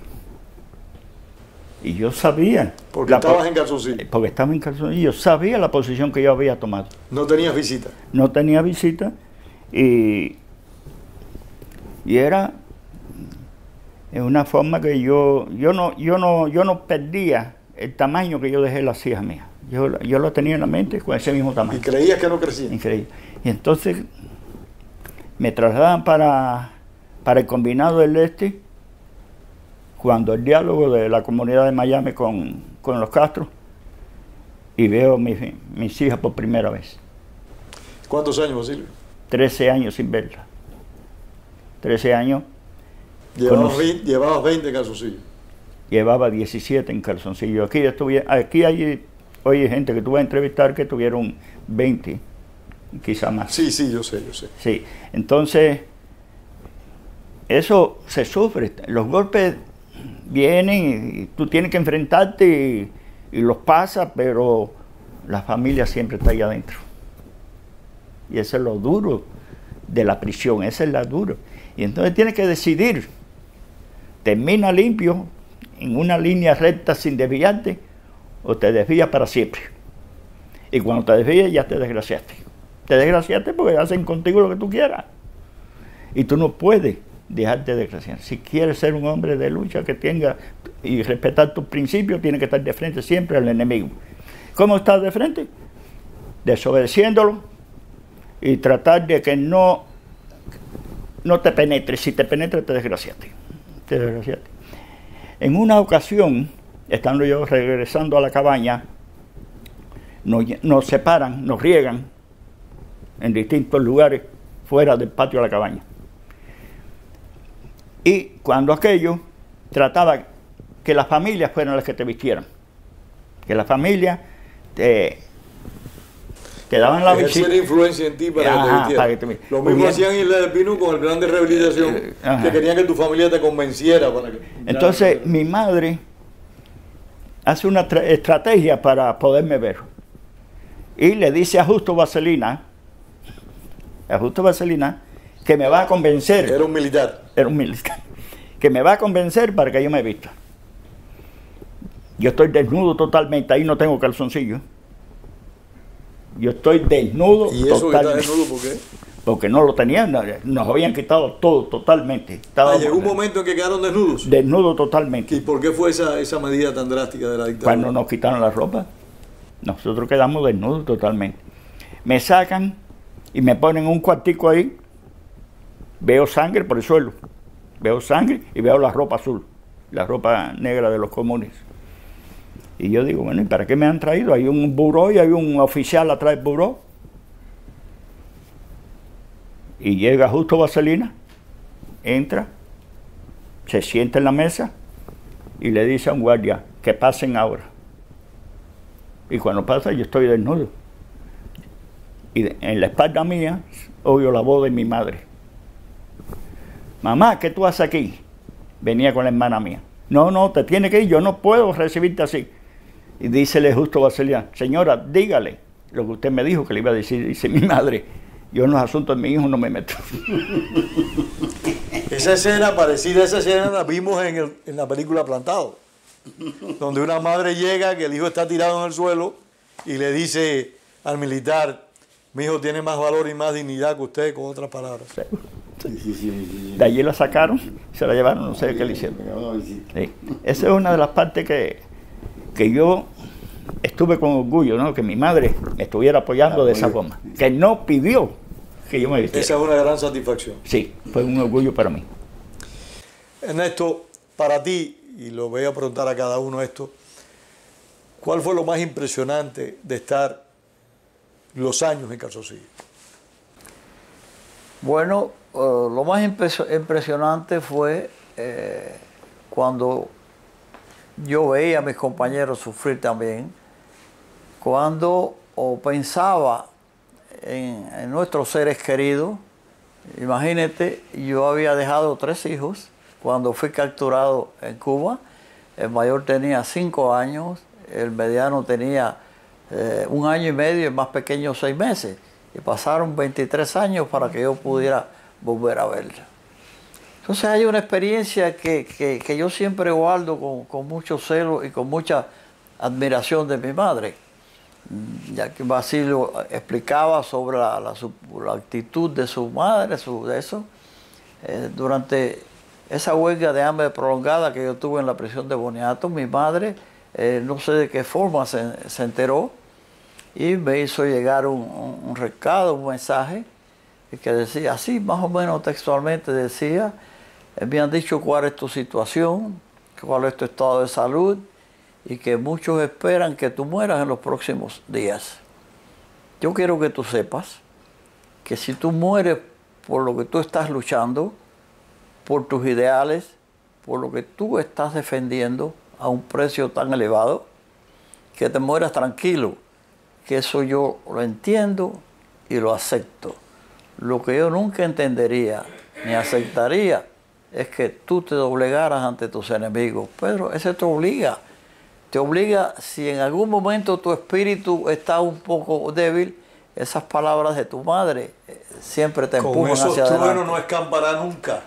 Y yo sabía. Porque estabas en calzoncillo. Porque estaba en calzoncillo. Yo sabía la posición que yo había tomado. No tenías visita. No tenía visita y era en una forma que yo no perdía el tamaño que yo dejé las hijas mías. Yo lo tenía en la mente con ese mismo Y tamaño. creías que no crecían. Increíble. Y entonces me trasladan para el combinado del este, cuando el diálogo de la comunidad de Miami con los Castro, y veo mis hijas por primera vez. ¿Cuántos años, Basilio? 13 años sin verla. 13 años. Llevabas 20 en calzoncillo. Llevaba 17 en calzoncillo. Aquí hay hoy gente que tú vas a entrevistar que tuvieron 20, quizá más. Sí, sí, yo sé. Sí, entonces eso se sufre. Los golpes vienen y tú tienes que enfrentarte y los pasas, pero la familia siempre está ahí adentro. Y eso es lo duro de la prisión, eso es lo duro. Y entonces tienes que decidir, termina limpio, en una línea recta sin desviarte, o te desvías para siempre. Y cuando te desvías ya te desgraciaste. Te desgraciaste porque hacen contigo lo que tú quieras. Y tú no puedes dejarte desgraciar. Si quieres ser un hombre de lucha que tenga y respetar tus principios, tienes que estar de frente siempre al enemigo. ¿Cómo estás de frente? Desobedeciéndolo y tratar de que no te penetre. Si te penetra, te desgraciaste. Te desgraciaste. En una ocasión, estando yo regresando a la cabaña, nos separan, nos riegan en distintos lugares fuera del patio de la cabaña. Y cuando aquello trataba que las familias fueran las que te vistieran, que las familias te daban la visita. Ejercer influencia en ti para que te vistieran. Lo mismo hacían en Isla del Pino con el plan de rehabilitación, que querían que tu familia te convenciera. Entonces mi madre hace una estrategia para poderme ver. Y le dice a Justo Vaselina, que me va a convencer. Era un militar. Que me va a convencer para que yo me vista. Yo estoy desnudo totalmente, ahí no tengo calzoncillo. Yo estoy desnudo. ¿Y eso totalmente. que está desnudo por qué? Porque no lo tenían, nos habían quitado todo totalmente. Llegó un momento en que quedaron desnudos. Desnudo totalmente. ¿Y por qué fue esa medida tan drástica de la dictadura? Cuando nos quitaron la ropa, nosotros quedamos desnudos totalmente. Me sacan y me ponen un cuartico ahí veo sangre por el suelo, veo sangre y veo la ropa azul, la ropa negra de los comunes. Y yo digo, bueno, ¿y para qué me han traído? Hay un buró y hay un oficial atrás del buró. Y llega Justo Vaselina, entra, se sienta en la mesa y le dice a un guardia que pasen ahora. Y cuando pasa yo estoy desnudo. Y en la espalda mía oigo la voz de mi madre. Mamá, ¿qué tú haces aquí? Venía con la hermana mía. No, te tiene que ir, yo no puedo recibirte así. Y dícele Justo Vaselina, señora, dígale lo que usted me dijo que le iba a decir. Dice mi madre, yo en los asuntos de mi hijo no me meto. Esa escena, parecida a esa escena, la vimos en la película Plantado, donde una madre llega, que el hijo está tirado en el suelo, y le dice al militar, mi hijo tiene más valor y más dignidad que usted, con otras palabras. De allí la sacaron, se la llevaron, no sé qué le hicieron. Sí. Esa es una de las partes que yo estuve con orgullo, ¿no? Que mi madre me estuviera apoyando de esa forma, que no pidió que yo me vistiera. Esa es una gran satisfacción. Sí, fue un orgullo para mí. Ernesto, para ti, y lo voy a preguntar a cada uno esto, ¿cuál fue lo más impresionante de estar los años en Calzoncillo? Bueno, lo más impresionante fue cuando yo veía a mis compañeros sufrir también, cuando pensaba en nuestros seres queridos. Imagínate, yo había dejado 3 hijos cuando fui capturado en Cuba. El mayor tenía 5 años, el mediano tenía 1 año y medio y el más pequeño 6 meses. Y pasaron 23 años para que yo pudiera volver a verla. Entonces hay una experiencia que yo siempre guardo con mucho celo y con mucha admiración de mi madre. Ya que Basilio explicaba sobre la actitud de su madre, de eso, durante esa huelga de hambre prolongada que yo tuve en la prisión de Boniato, mi madre, no sé de qué forma se enteró y me hizo llegar un recado, un mensaje, que decía así, más o menos textualmente decía, me han dicho cuál es tu situación, cuál es tu estado de salud, y que muchos esperan que tú mueras en los próximos días. Yo quiero que tú sepas que si tú mueres por lo que tú estás luchando, por tus ideales, por lo que tú estás defendiendo a un precio tan elevado, que te mueras tranquilo, que eso yo lo entiendo y lo acepto. Lo que yo nunca entendería ni aceptaría es que tú te doblegaras ante tus enemigos. Pedro, ese te obliga. Te obliga, si en algún momento tu espíritu está un poco débil, esas palabras de tu madre siempre te empujan hacia adelante. Con esos truenos no escampará nunca.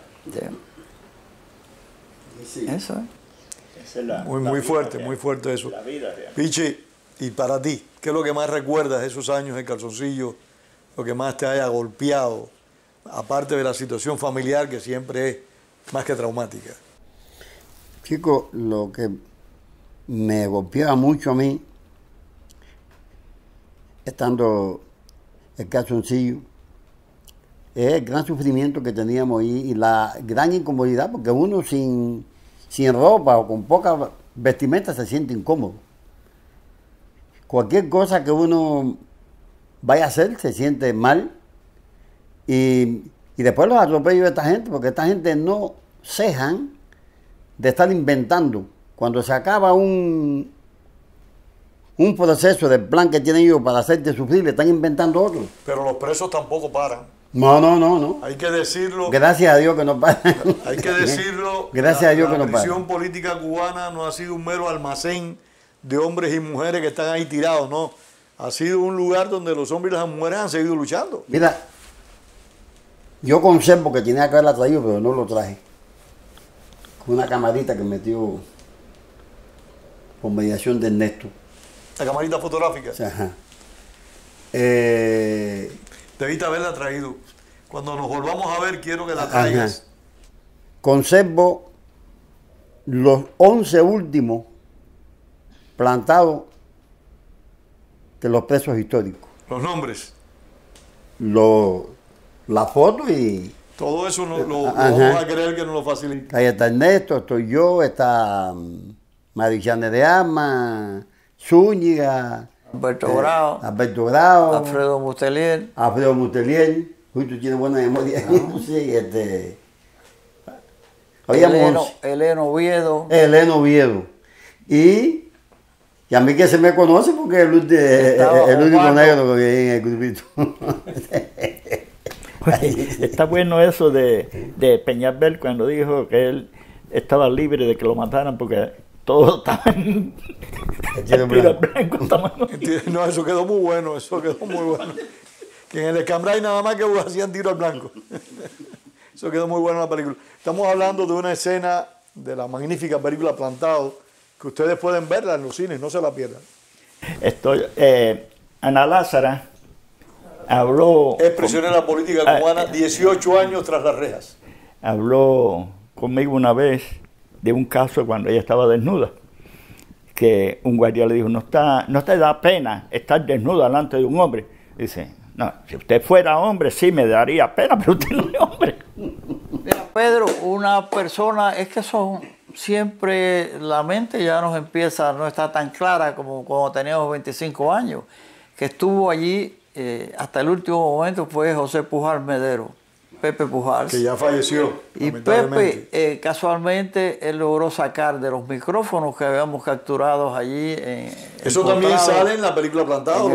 Sí. Eso es. Muy fuerte eso. Pichi, y para ti, ¿qué es lo que más recuerdas de esos años en Calzoncillo? Lo que más te haya golpeado, aparte de la situación familiar que siempre es más que traumática. Chico, lo que me golpeaba mucho a mí, estando en Calzoncillo, es el gran sufrimiento que teníamos ahí y la gran incomodidad, porque uno sin ropa o con poca vestimenta se siente incómodo. Cualquier cosa que uno vaya a hacer se siente mal y después los atropellos de esta gente, porque esta gente no cejan de estar inventando. Cuando se acaba un proceso del plan que tienen ellos para hacerte sufrir, le están inventando otro. Pero los presos tampoco paran. No. Hay que decirlo. Gracias a Dios que no paran. Hay que decirlo. Gracias a Dios que no paran. La prisión política cubana no ha sido un mero almacén de hombres y mujeres que están ahí tirados, no. Ha sido un lugar donde los hombres y las mujeres han seguido luchando. Mira, yo conservo que tenía que haberla traído, pero no lo traje. Con una camarita que metió por mediación de Ernesto. La camarita fotográfica. Ajá. Debiste haberla traído. Cuando nos volvamos a ver, quiero que la traigas. Ajá. Conservo los 11 últimos plantados de los presos históricos. Los nombres. La foto y Todo eso lo vamos a querer que nos lo facilite. Ahí está Ernesto, estoy yo, está Marichane de Ama, Zúñiga, Alberto Grau, Alfredo Mustelier. Uy, tú tienes buena memoria. Sí, Eleno Oviedo. Eleno Oviedo. Y a mí que se me conoce porque es el único negro que hay en el grupito. Está bueno eso de Peñalver cuando dijo que él estaba libre de que lo mataran porque todos estaban tiro blanco. No, eso quedó muy bueno, Que en el Escambray nada más que hacían tiro al blanco. Eso quedó muy bueno en la película. Estamos hablando de una escena de la magnífica película Plantado, que ustedes pueden verla en los cines, no se la pierdan. Ana Lázara habló... Es prisionera política cubana, 18 años tras las rejas. Habló conmigo una vez de un caso cuando ella estaba desnuda, que un guardia le dijo, no te da pena estar desnuda delante de un hombre. Dice, no, si usted fuera hombre sí me daría pena, pero usted no es hombre. Mira, Pedro, una persona, es que siempre la mente ya no está tan clara como cuando teníamos 25 años, que estuvo allí hasta el último momento fue José Pujals Medero, Pepe Pujals. Que ya falleció. Y Pepe, casualmente, él logró sacar de los micrófonos que habíamos capturados allí. ¿Eso también sale en la película Plantado?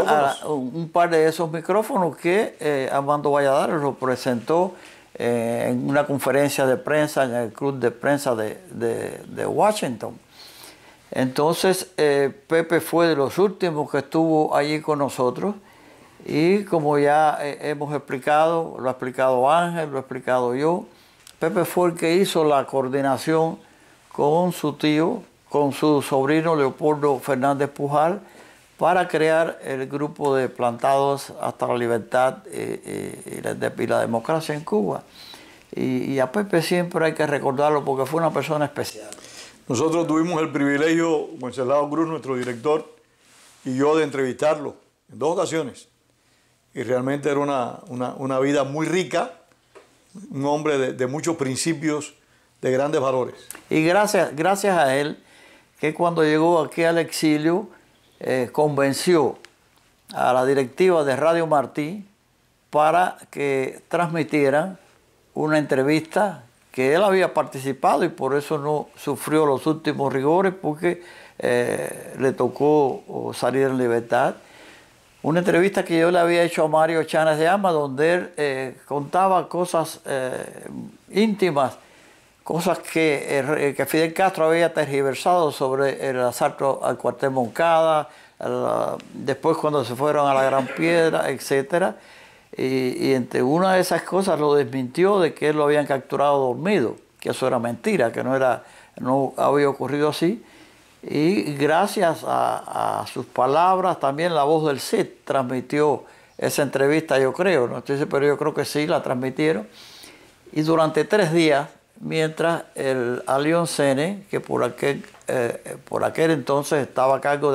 Un par de esos micrófonos que Armando Valladares lo presentó en una conferencia de prensa en el Club de Prensa de Washington. Entonces, Pepe fue de los últimos que estuvo allí con nosotros. Y como ya hemos explicado, lo ha explicado Ángel, lo he explicado yo, Pepe fue el que hizo la coordinación con su tío, con su sobrino Leopoldo Fernández Pujals, para crear el grupo de Plantados hasta la Libertad y la democracia en Cuba. Y a Pepe siempre hay que recordarlo porque fue una persona especial. Nosotros tuvimos el privilegio, Wenceslao Cruz, nuestro director, y yo de entrevistarlo en 2 ocasiones. Y realmente era una vida muy rica, un hombre de muchos principios, de grandes valores. Y gracias a él, que cuando llegó aquí al exilio, convenció a la directiva de Radio Martí para que transmitieran una entrevista que él había participado y por eso no sufrió los últimos rigores porque le tocó salir en libertad. Una entrevista que yo le había hecho a Mario Chanes de Ama, donde él contaba cosas íntimas, cosas que Fidel Castro había tergiversado sobre el asalto al cuartel Moncada, después cuando se fueron a la Gran Piedra, etc. Y entre una de esas cosas lo desmintió de que él lo habían capturado dormido, que eso era mentira, que no había ocurrido así. Y gracias a sus palabras, también la voz del CID transmitió esa entrevista, yo creo, no estoy seguro, pero yo creo que sí, la transmitieron. Y durante 3 días, mientras el Alión Sene, que por aquel entonces estaba a cargo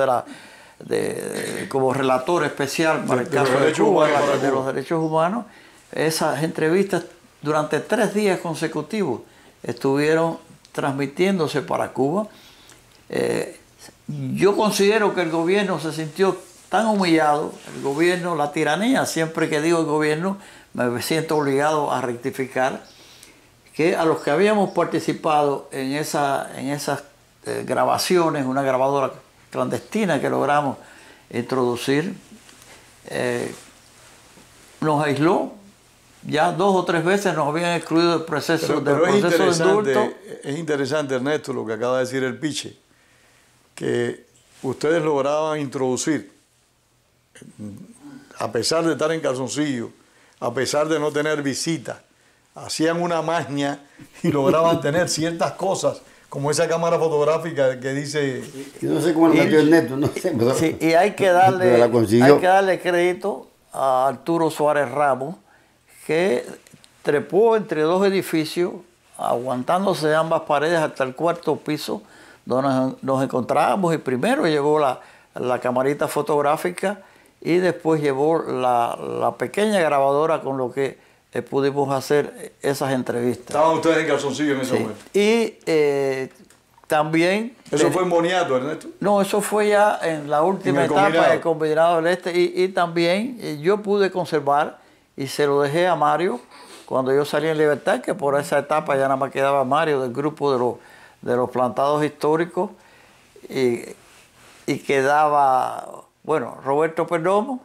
como relator especial para el caso de Cuba, de los derechos humanos, esas entrevistas durante 3 días consecutivos estuvieron transmitiéndose para Cuba. Yo considero que el gobierno se sintió tan humillado, el gobierno, la tiranía, siempre que digo el gobierno me siento obligado a rectificar, que a los que habíamos participado en esas grabaciones, una grabadora clandestina que logramos introducir, nos aisló. Ya 2 o 3 veces nos habían excluido del proceso de indulto. Es interesante, Ernesto, lo que acaba de decir el Piche, que ustedes lograban introducir, a pesar de estar en calzoncillo, a pesar de no tener visitas, hacían una maña y lograban tener ciertas cosas, como esa cámara fotográfica que dice... Yo no sé cómo la metió el neto, no sé. Pero, sí, y hay que darle crédito a Arturo Suárez Ramos, que trepó entre 2 edificios, aguantándose de ambas paredes hasta el 4º piso, donde nos encontrábamos, y primero llevó la camarita fotográfica y después llevó la pequeña grabadora con lo que pudimos hacer esas entrevistas. Estaban ustedes en calzoncillo en ese Sí. momento. Y también... ¿Eso fue en Boniato, Ernesto? No, eso fue ya en la última etapa combinado. del combinado del Este. Y también yo pude conservar y se lo dejé a Mario cuando yo salí en libertad, que por esa etapa ya nada más quedaba Mario del grupo de los plantados históricos. Y quedaba, bueno, Roberto Perdomo,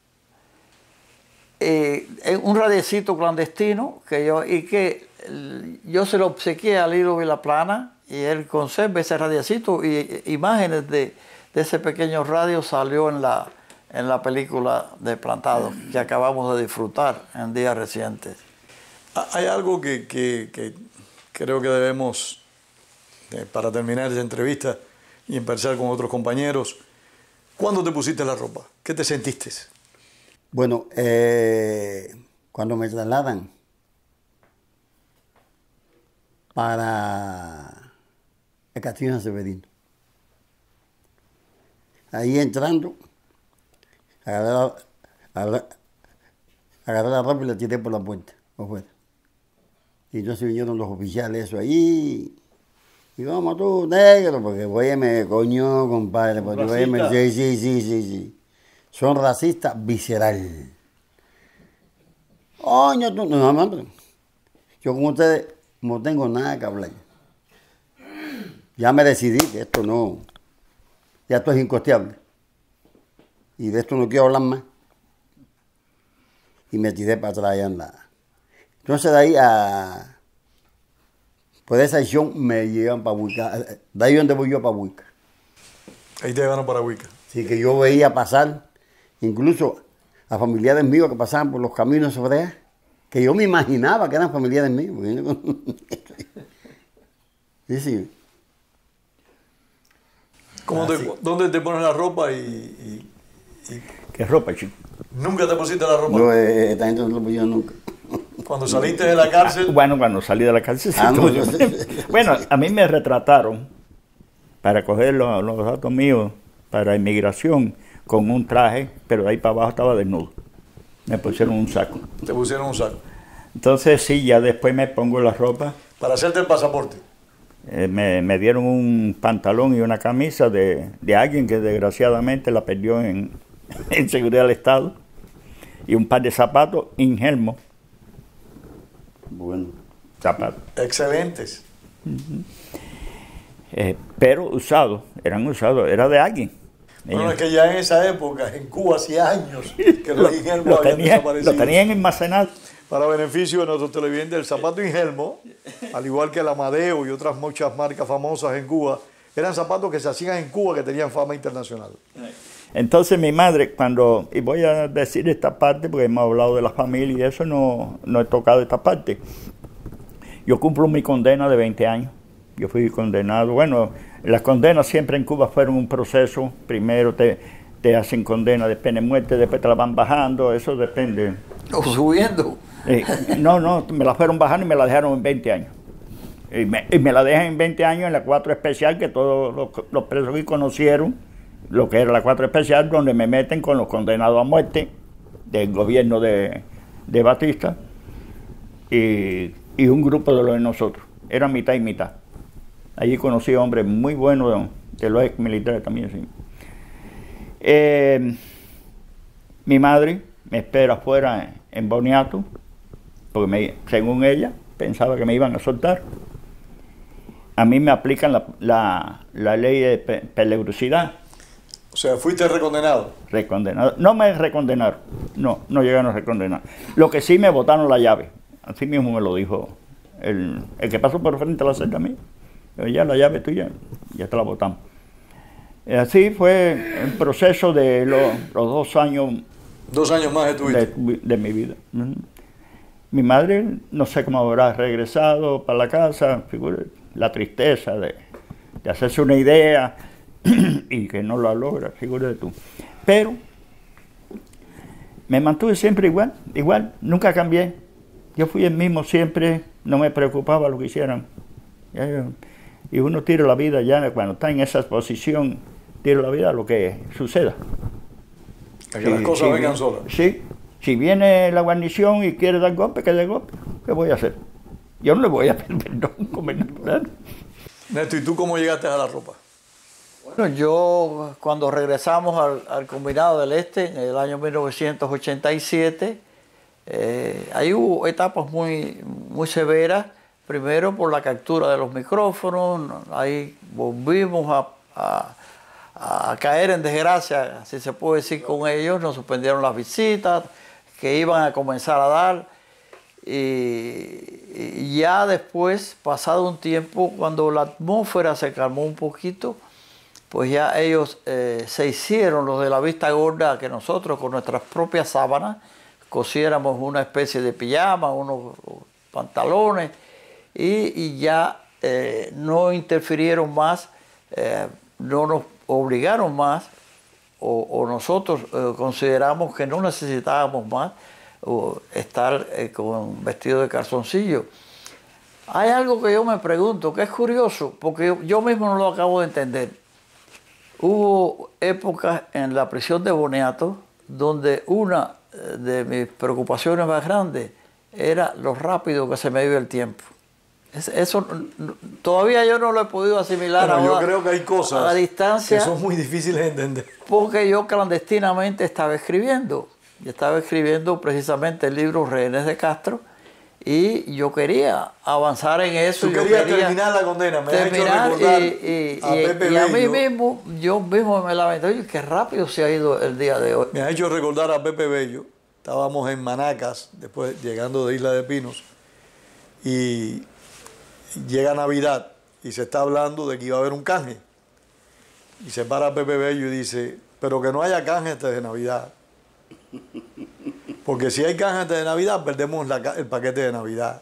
un radiecito clandestino que yo se lo obsequié a Lilo Vilaplana y él conserva ese radiecito y imágenes de ese pequeño radio salió en la película de Plantados que acabamos de disfrutar en días recientes. Hay algo que creo que debemos, para terminar esta entrevista y empezar con otros compañeros. ¿Cuándo te pusiste la ropa? ¿Qué te sentiste? Bueno, cuando me trasladan para el Castillo San Severino, ahí entrando, agarré la ropa y la tiré por la puerta, por fuera. Y entonces vinieron los oficiales, eso ahí. Y vamos tú, negro, porque óyeme, coño, compadre, porque óyeme, sí. Son racistas visceral. Coño, tú, no, yo con ustedes no tengo nada que hablar. Ya me decidí que esto no, ya esto es incosteable. Y de esto no quiero hablar más. Y me tiré para atrás allá en la... Entonces de ahí a... Por esa acción me llevan para Huica. De ahí donde voy yo para Huica. Ahí te llevaron para Huica. Sí, que yo veía pasar, incluso a familiares míos que pasaban por los caminos sobre allá, que yo me imaginaba que eran familiares míos. Sí. ¿Dónde te pones la ropa y ¿Qué ropa, chico? nunca te pusiste la ropa? No, esta gente no lo pusieron nunca. Cuando saliste de la cárcel. Bueno, cuando salí de la cárcel. Sí, No. Bueno, a mí me retrataron para coger los datos míos para inmigración con un traje, pero de ahí para abajo estaba desnudo. Me pusieron un saco. Te pusieron un saco. Entonces sí, ya después me pongo la ropa. Para hacerte el pasaporte. Me dieron un pantalón y una camisa de alguien que desgraciadamente la perdió en seguridad del Estado. Y un par de zapatos ingelmos. Bueno. Zapatos. Excelentes. Pero usados, era de alguien. Bueno, es que ya en esa época, en Cuba, hacía años que los ingelmos habían desaparecido. Lo tenían almacenado. Para beneficio de nuestros televidentes, el zapato ingelmo, al igual que el Amadeo y otras muchas marcas famosas en Cuba, eran zapatos que se hacían en Cuba que tenían fama internacional. Entonces mi madre, y voy a decir esta parte porque hemos hablado de la familia y eso, no he tocado esta parte. Yo cumplo mi condena de 20 años. Yo fui condenado. Bueno, las condenas siempre en Cuba fueron un proceso. Primero te hacen condena de pena de muerte, después te la van bajando, eso depende. O subiendo. No, me la fueron bajando y me la dejaron en 20 años. Y me la dejan en 20 años en la 4 especial, que todos los presos aquí conocieron lo que era la 4 especial, donde me meten con los condenados a muerte del gobierno de Batista y un grupo de los de nosotros. Era mitad y mitad. Allí conocí a hombres muy buenos de los ex militares también. Sí. Mi madre me espera afuera en Boniato, porque según ella pensaba que me iban a soltar. A mí me aplican la ley de peligrosidad. O sea, fuiste recondenado. Recondenado. No me recondenaron. No llegaron a recondenar. Lo que sí me botaron la llave. Así mismo me lo dijo el que pasó por frente a la celda mía. Ya la llave tuya, ya te la botamos. Así fue el proceso de los 2 años. 2 años más estuviste. De mi vida. Mi madre, no sé cómo habrá regresado para la casa, la tristeza de hacerse una idea y que no la logra, figúrate tú. Pero me mantuve siempre igual, nunca cambié. Yo fui el mismo siempre, no me preocupaba lo que hicieran. Y uno tira la vida ya, cuando está en esa posición, tira la vida a lo que suceda. A que las cosas vengan solas. Sí, Si viene la guarnición y quiere dar golpe, que dé golpe. ¿Qué voy a hacer? Yo no le voy a pedir perdón, comandante. Néstor, ¿y tú cómo llegaste a la ropa? Bueno, yo cuando regresamos al Combinado del Este en el año 1987, ahí hubo etapas muy severas. Primero por la captura de los micrófonos, ahí volvimos a caer en desgracia, si se puede decir, con ellos. Nos suspendieron las visitas que iban a comenzar a dar. Y ya después, pasado un tiempo, cuando la atmósfera se calmó un poquito, pues ya ellos se hicieron los de la vista gorda, que nosotros con nuestras propias sábanas cosiéramos una especie de pijama, unos pantalones, y ya no interfirieron más, no nos obligaron más, o nosotros consideramos que no necesitábamos más estar con vestido de calzoncillo. Hay algo que yo me pregunto, que es curioso, porque yo mismo no lo acabo de entender. Hubo épocas en la prisión de Boniato donde una de mis preocupaciones más grandes era lo rápido que se me iba el tiempo. Eso todavía yo no lo he podido asimilar. Bueno, ahora, yo creo que hay cosas a distancia, que son muy difíciles de entender. Porque yo clandestinamente estaba escribiendo. Yo estaba escribiendo precisamente el libro Rehenes de Castro, y yo quería avanzar en eso. Tú querías terminar la condena, me has hecho recordar a Pepe Bello. A mí mismo, yo mismo me lamenté, oye, qué rápido se ha ido el día de hoy. Me has hecho recordar a Pepe Bello. Estábamos en Manacas, después llegando de Isla de Pinos, y llega Navidad y se está hablando de que iba a haber un canje. Y se para Pepe Bello y dice, pero que no haya canje antes de Navidad. Porque si hay canje antes de Navidad, perdemos el paquete de Navidad.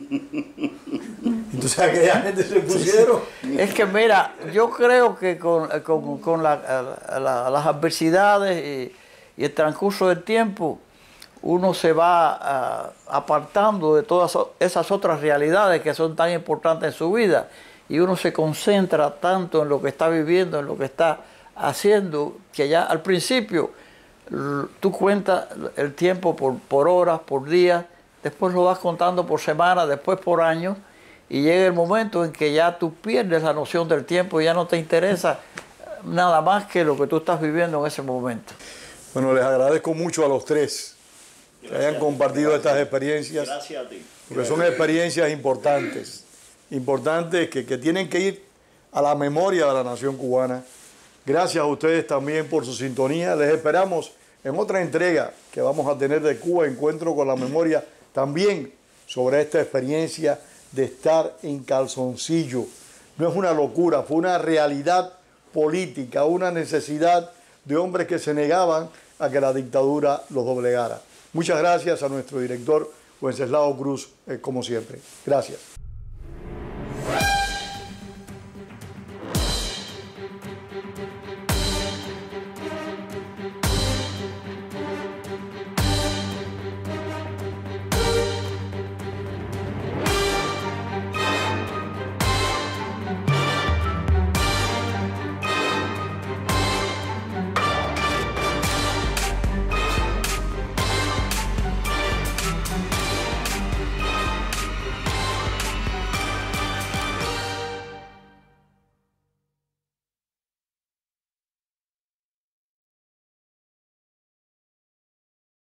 Entonces aquella gente se pusieron. Es que mira, yo creo que con las adversidades y el transcurso del tiempo, uno se va apartando de todas esas otras realidades que son tan importantes en su vida, y uno se concentra tanto en lo que está viviendo, en lo que está haciendo, que ya al principio tú cuentas el tiempo por horas, por días, después lo vas contando por semanas, después por años, y llega el momento en que ya tú pierdes la noción del tiempo y ya no te interesa nada más que lo que tú estás viviendo en ese momento. Bueno, les agradezco mucho a los tres que hayan compartido estas experiencias. Gracias a ti. Porque son experiencias importantes que tienen que ir a la memoria de la nación cubana. Gracias a ustedes también por su sintonía. Les esperamos en otra entrega que vamos a tener de Cuba, Encuentro con la Memoria, también sobre esta experiencia de estar en calzoncillo. No es una locura, fue una realidad política, una necesidad de hombres que se negaban a que la dictadura los doblegara. Muchas gracias a nuestro director, Wenceslao Cruz, como siempre. Gracias.